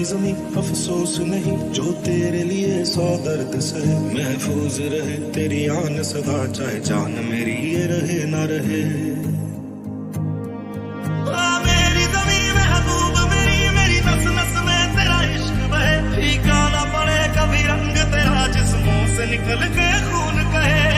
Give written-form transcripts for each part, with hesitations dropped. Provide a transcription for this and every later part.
ज़मीं अफसोस नहीं, जो तेरे लिए 100 दर्द सहे। महफूज रहे तेरी आन सदा, चाहे जान मेरी ये रहे ना रहे। मेरी ज़मीं महबूब मेरी नस नस में तेरा इश्क बहे। फीका ना पड़े कभी रंग तेरा, जिस्मों से निकल के खून कहे।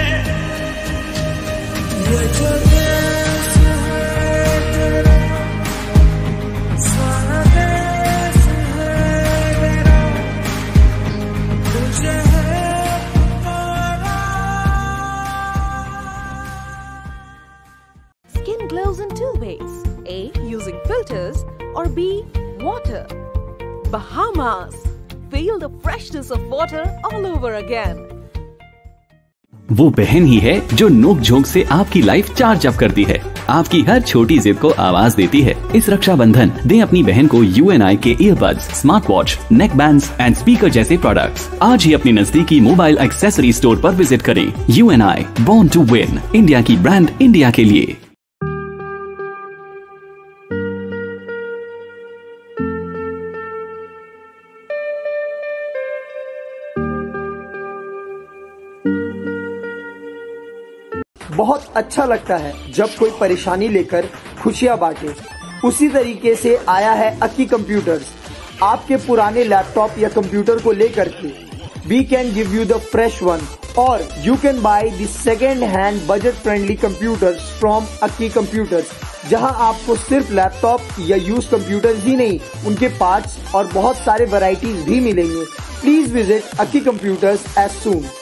Skin glows in 2 ways. A. Using filters or B. Water. Bahamas. Feel the freshness of water all over again. वो बहन ही है जो नोक झोंक से आपकी लाइफ चार्ज अप करती है, आपकी हर छोटी जिद को आवाज देती है। इस रक्षाबंधन दें अपनी बहन को UNI के earbuds, smart watch, neck bands and speaker जैसे प्रोडक्ट्स। आज ही अपनी नजदीकी मोबाइल एक्सेसरी स्टोर पर विजिट करें। UNI, born to win, India की ब्रांड इंडिया के लिए। बहुत अच्छा लगता है जब कोई परेशानी लेकर खुशियां बांटे। उसी तरीके से आया है अक्की कंप्यूटर्स। आपके पुराने लैपटॉप या कंप्यूटर को लेकर के we can give you the fresh one, और you can buy the second hand budget friendly computers from Akki computers, जहां आपको सिर्फ लैपटॉप या यूज कंप्यूटर्स ही नहीं, उनके पार्ट्स और बहुत सारे वैरायटीज भी मिलेंगे। Please visit Akki computers as soon.